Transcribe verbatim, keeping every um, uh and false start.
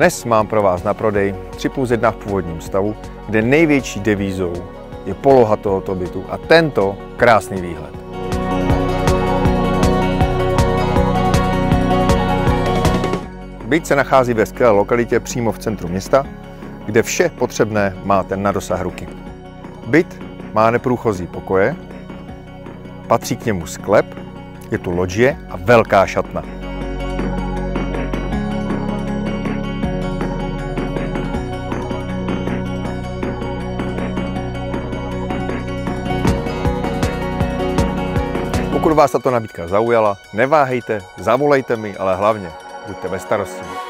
Dnes mám pro vás na prodej tři plus jedna v původním stavu, kde největší devízou je poloha tohoto bytu a tento krásný výhled. Byt se nachází ve skvělé lokalitě přímo v centru města, kde vše potřebné máte na dosah ruky. Byt má neprůchozí pokoje, patří k němu sklep, je tu lodžie a velká šatna. Pokud vás tato nabídka zaujala, neváhejte, zavolejte mi, ale hlavně buďte bezstarostní.